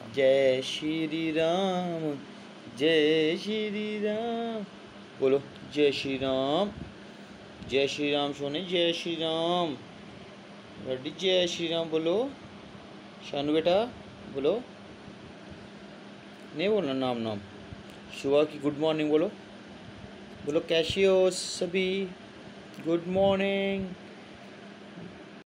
जय श्री राम, जय श्री राम। बोलो जय श्री राम, जय श्री राम सोने, जय श्री राम। रेडी, जय श्री राम बोलो। शानू बेटा बोलो, नहीं बोलना नाम नाम। सुबह की गुड मॉर्निंग बोलो, बोलो कैसे हो सभी, गुड मॉर्निंग।